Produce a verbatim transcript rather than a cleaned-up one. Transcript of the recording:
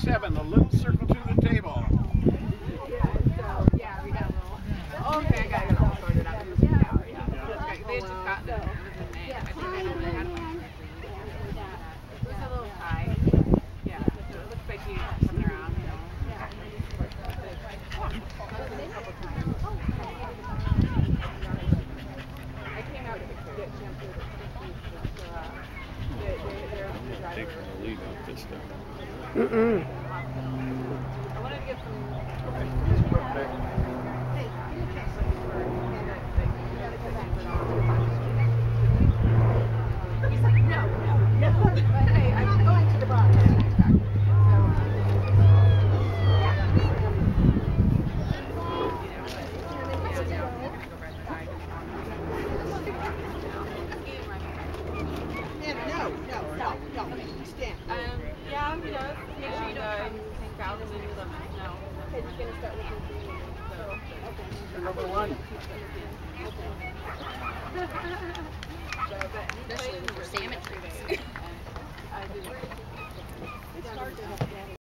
seven, the little circle to the table. Yeah, we got a little. Okay, I got it all sorted out. Yeah, yeah. They had just gotten it. It was in May. I think they had one. It was a little high. Yeah, so it looks like he's coming around. I came out to get shampoo. Taking the lead on this stuff. Mm-mm. I wanted to get some. He's like, no, no, no. Hey, I'm going to the bar. No, no, no, no. Stand. Um, yeah, he does. Make sure you don't hang out and then you let me know. Okay, just gonna start with Number one. Especially with your salmon trees. I did.